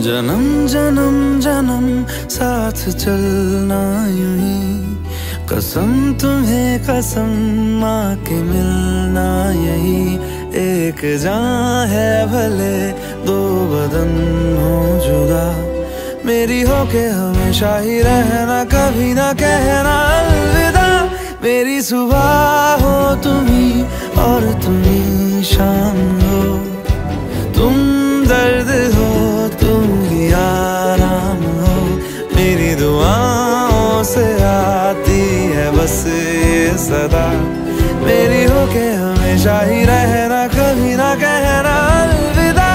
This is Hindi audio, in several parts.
जन्म जन्म जन्म साथ चलना यूं ही, कसम तुम्हें कसम माँ के मिलना यही। एक जान है भले दो बदन हो जुदा, मेरी हो के हमेशा ही रहना, कभी ना कहना अलविदा। मेरी सुबह हो तुम्ही और तुम्ही शाम हो, तुम दर्द हो तुम ही आराम हो। मेरी दुआओं से आती है बस ये सदा, मेरी हो के हमेशा ही रहना, कभी ना कहना अलविदा।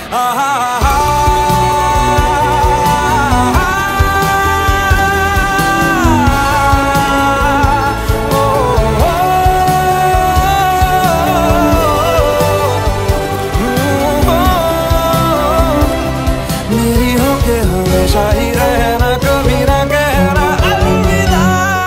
मेरी हो के हमेशा ही रहना, कभी ना कहना अलविदा।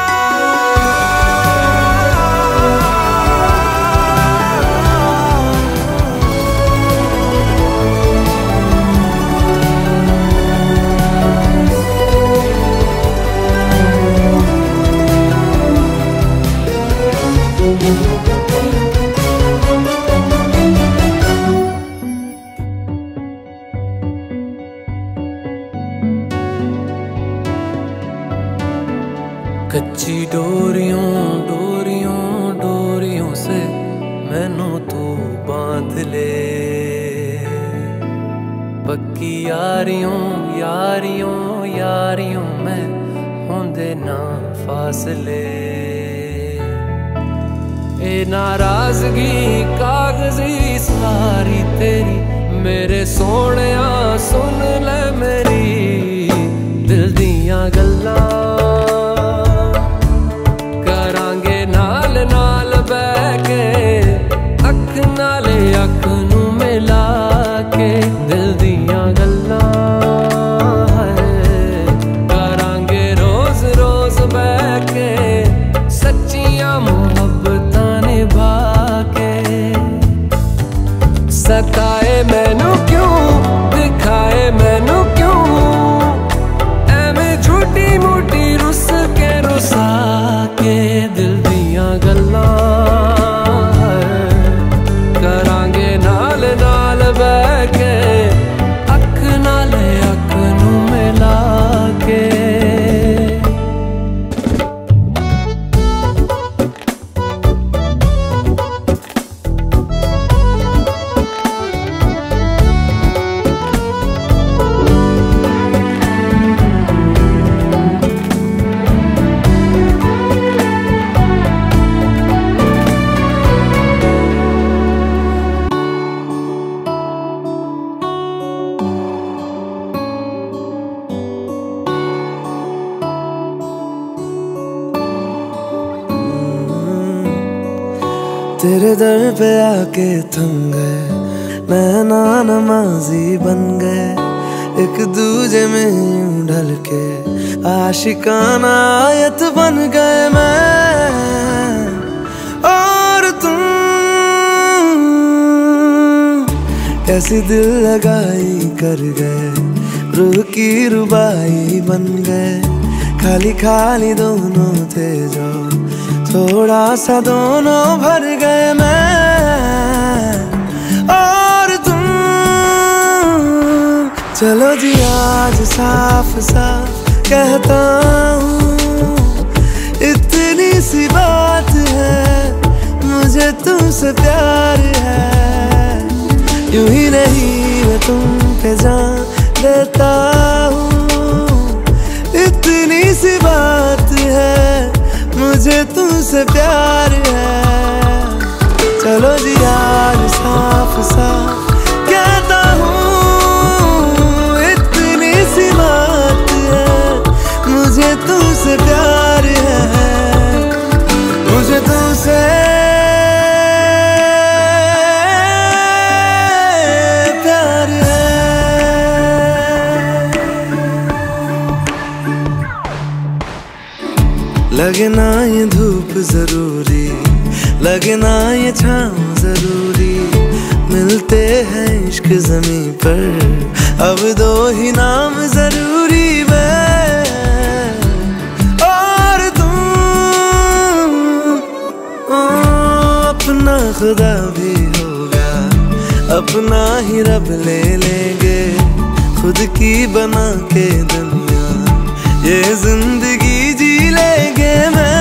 कच्ची डोरियों डोरियों डोरियों से मैनू तू बांध ले, पक्की यारियों यारियों यारियों में होंदे ना फासले। ए नाराजगी कागजी सारी तेरी, मेरे सोहणिया सुन ले मेरी दिल दियां गल्लां। अख नू मिला के दिल दियां गल्लां करांगे रोज रोज बैठ के, सच्चियां मुहब्बतां निभा के। सताए मैनू क्यों दिखाए मैनू क्यों, एवें झूठी मूठी रुस के रुसा के दिल दियां गल्लां तेरे दर पे आके थम गए, नैना नमाजी बन गए, एक दूजे में यूं ढल के आशिकाना आयत बन गए मैं और तुम। कैसी दिल लगाई कर गए, रूह की रुबाई बन गए, खाली खाली दोनों थे जो थोड़ा सा दोनों भर गए मैं और तुम। चलो जी आज साफ साफ कहता हूँ, इतनी सी बात है मुझे तुमसे प्यार है। यूं ही नहीं मैं तुम पे जान देता हूँ, इतनी सी बात है मुझे तुमसे प्यार है। चलो जी आज साफ साफ कहता हूँ, इतनी सी बात है मुझे तुमसे प्यार है, मुझे तुमसे प्यार है। लगे ना ये धूप जरूरी, लगे ना ये छाँव जरूरी, मिलते बोलते हैं इश्क ज़मीं पर, अब दो ही नाम जरूरी मैं और तुम। अपना खुदा भी होगा, अपना ही रब ले लेंगे, खुद की बना के दुनिया ये जिंदगी जी लेंगे। मैं